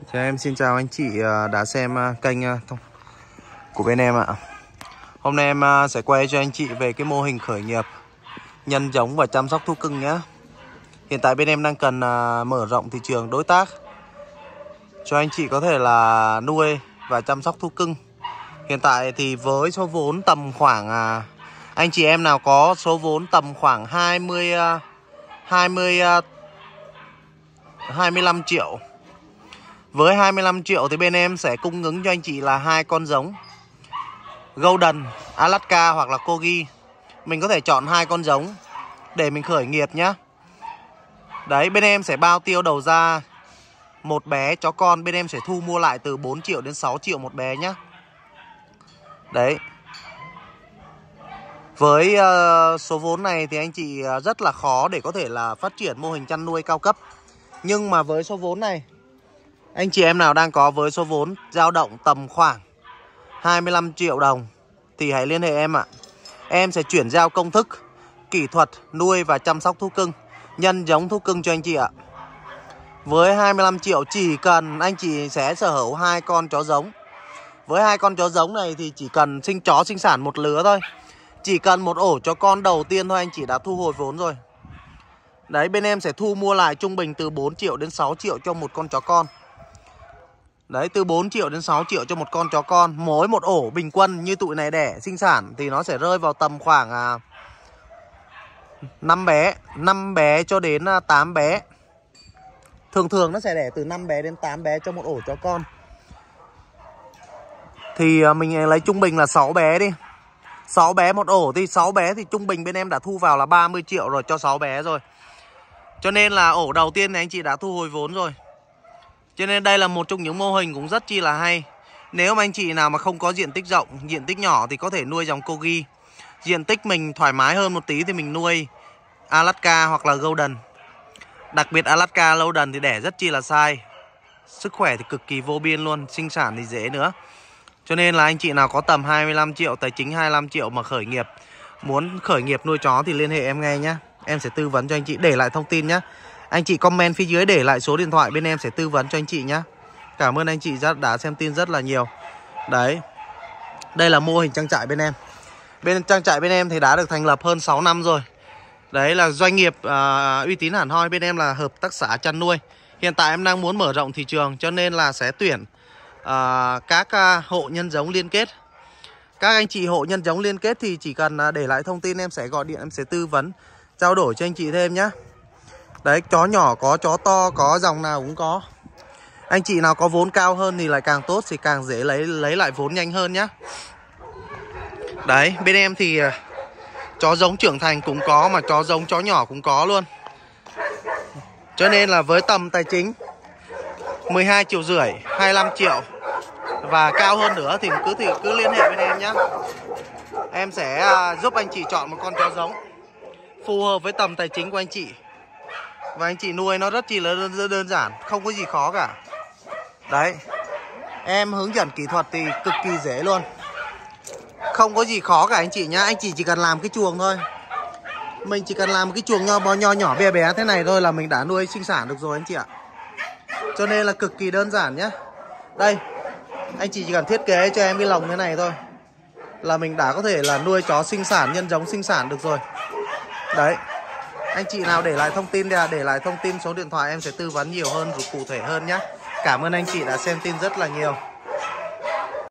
Thì em xin chào anh chị đã xem kênh của bên em ạ. Hôm nay em sẽ quay cho anh chị về cái mô hình khởi nghiệp nhân giống và chăm sóc thú cưng nhé. Hiện tại bên em đang cần mở rộng thị trường đối tác cho anh chị có thể là nuôi và chăm sóc thú cưng. Hiện tại thì với số vốn tầm khoảng anh chị em nào có số vốn tầm khoảng 25 triệu. Với 25 triệu thì bên em sẽ cung ứng cho anh chị là 2 con giống Golden, Alaska hoặc là Corgi. Mình có thể chọn 2 con giống để mình khởi nghiệp nhé. Đấy, bên em sẽ bao tiêu đầu ra một bé chó con, bên em sẽ thu mua lại từ 4 triệu đến 6 triệu một bé nhé. Đấy. Với số vốn này thì anh chị rất là khó để có thể là phát triển mô hình chăn nuôi cao cấp. Nhưng mà với số vốn này, anh chị em nào đang có với số vốn dao động tầm khoảng 25 triệu đồng thì hãy liên hệ em ạ. Em sẽ chuyển giao công thức, kỹ thuật nuôi và chăm sóc thú cưng, nhân giống thú cưng cho anh chị ạ. Với 25 triệu chỉ cần anh chị sẽ sở hữu 2 con chó giống. Với 2 con chó giống này thì chỉ cần sinh sản một lứa thôi. Chỉ cần một ổ chó con đầu tiên thôi anh chị đã thu hồi vốn rồi. Đấy, bên em sẽ thu mua lại trung bình từ 4 triệu đến 6 triệu cho một con chó con. Đấy, từ 4 triệu đến 6 triệu cho một con chó con. Mỗi một ổ bình quân như tụi này đẻ sinh sản thì nó sẽ rơi vào tầm khoảng 5 bé cho đến 8 bé. Thường nó sẽ đẻ từ 5 bé đến 8 bé cho một ổ chó con. Thì mình lấy trung bình là 6 bé đi. 6 bé một ổ thì 6 bé thì trung bình bên em đã thu vào là 30 triệu rồi cho 6 bé rồi. Cho nên là ổ đầu tiên này anh chị đã thu hồi vốn rồi. Cho nên đây là một trong những mô hình cũng rất chi là hay. Nếu mà anh chị nào mà không có diện tích rộng, diện tích nhỏ thì có thể nuôi dòng Corgi. Diện tích mình thoải mái hơn một tí thì mình nuôi Alaska hoặc là Golden. Đặc biệt Alaska Golden thì đẻ rất chi là sai. Sức khỏe thì cực kỳ vô biên luôn, sinh sản thì dễ nữa. Cho nên là anh chị nào có tầm 25 triệu, tài chính 25 triệu mà khởi nghiệp, muốn khởi nghiệp nuôi chó thì liên hệ em ngay nhé. Em sẽ tư vấn cho anh chị, để lại thông tin nhé. Anh chị comment phía dưới để lại số điện thoại, bên em sẽ tư vấn cho anh chị nhé. Cảm ơn anh chị đã xem tin rất là nhiều. Đấy, đây là mô hình trang trại bên em. Bên trang trại bên em thì đã được thành lập hơn 6 năm rồi. Đấy là doanh nghiệp uy tín hẳn hoi. Bên em là hợp tác xã chăn nuôi. Hiện tại em đang muốn mở rộng thị trường, cho nên là sẽ tuyển các hộ nhân giống liên kết. Các anh chị hộ nhân giống liên kết thì chỉ cần để lại thông tin, em sẽ gọi điện, em sẽ tư vấn, trao đổi cho anh chị thêm nhé. Đấy, chó nhỏ có, chó to có, dòng nào cũng có. Anh chị nào có vốn cao hơn thì lại càng tốt, thì càng dễ lấy lại vốn nhanh hơn nhé. Đấy, bên em thì chó giống trưởng thành cũng có, mà chó giống chó nhỏ cũng có luôn. Cho nên là với tầm tài chính 12 triệu rưỡi, 25 triệu và cao hơn nữa thì cứ liên hệ bên em nhé. Em sẽ giúp anh chị chọn một con chó giống phù hợp với tầm tài chính của anh chị. Và anh chị nuôi nó rất chỉ là đơn giản, không có gì khó cả. Đấy, em hướng dẫn kỹ thuật thì cực kỳ dễ luôn, không có gì khó cả anh chị nhá. Anh chị chỉ cần làm cái chuồng thôi. Mình chỉ cần làm cái chuồng nho nhỏ bé bé thế này thôi là mình đã nuôi sinh sản được rồi anh chị ạ. Cho nên là cực kỳ đơn giản nhá. Đây, anh chị chỉ cần thiết kế cho em cái lồng thế này thôi là mình đã có thể là nuôi chó sinh sản, nhân giống sinh sản được rồi. Đấy, anh chị nào để lại thông tin thì để lại thông tin, số điện thoại, em sẽ tư vấn nhiều hơn, cụ thể hơn nhé. Cảm ơn anh chị đã xem tin rất là nhiều.